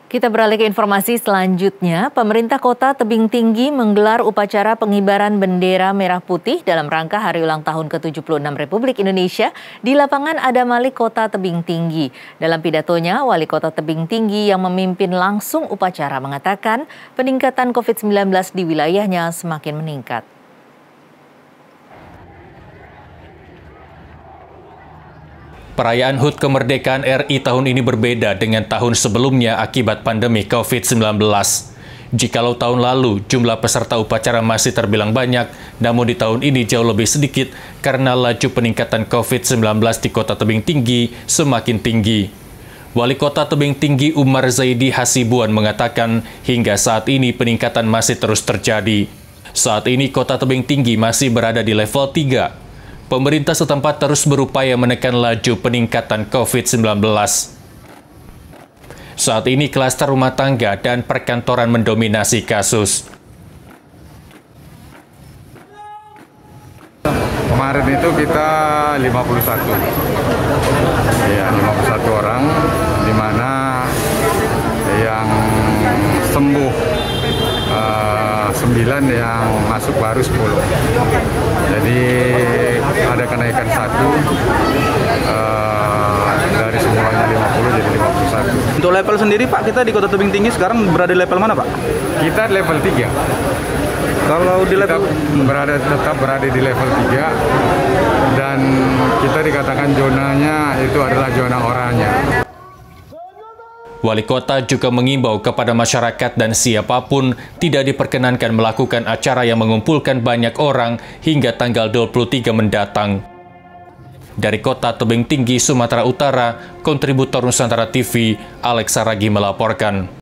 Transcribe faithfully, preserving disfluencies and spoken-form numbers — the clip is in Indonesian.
Kita beralih ke informasi selanjutnya. Pemerintah Kota Tebing Tinggi menggelar upacara pengibaran bendera merah putih dalam rangka hari ulang tahun ke tujuh puluh enam Republik Indonesia di lapangan Adamalik Kota Tebing Tinggi. Dalam pidatonya, Wali Kota Tebing Tinggi yang memimpin langsung upacara mengatakan peningkatan covid sembilan belas di wilayahnya semakin meningkat. Perayaan H U T Kemerdekaan R I tahun ini berbeda dengan tahun sebelumnya akibat pandemi covid sembilan belas. Jikalau tahun lalu jumlah peserta upacara masih terbilang banyak, namun di tahun ini jauh lebih sedikit karena laju peningkatan covid sembilan belas di Kota Tebing Tinggi semakin tinggi. Wali Kota Tebing Tinggi Umar Zaidi Hasibuan mengatakan hingga saat ini peningkatan masih terus terjadi. Saat ini Kota Tebing Tinggi masih berada di level tiga. Pemerintah setempat terus berupaya menekan laju peningkatan covid sembilan belas. Saat ini klaster rumah tangga dan perkantoran mendominasi kasus. Kemarin itu kita lima puluh satu. Ya, lima puluh satu orang, di mana yang sembuh uh, sembilan, yang masuk baru sepuluh. Jadi ada kenaikan satu uh, dari semuanya lima puluh jadi lima puluh satu. Untuk level sendiri Pak, kita di Kota Tebing Tinggi sekarang berada di level mana Pak? Kita level tiga. Kalau di level kita berada tetap berada di level tiga dan kita dikatakan zonanya itu adalah zona oranye. Wali Kota juga mengimbau kepada masyarakat dan siapapun tidak diperkenankan melakukan acara yang mengumpulkan banyak orang hingga tanggal dua puluh tiga mendatang. Dari Kota Tebing Tinggi, Sumatera Utara, kontributor Nusantara T V, Alex Saragi melaporkan.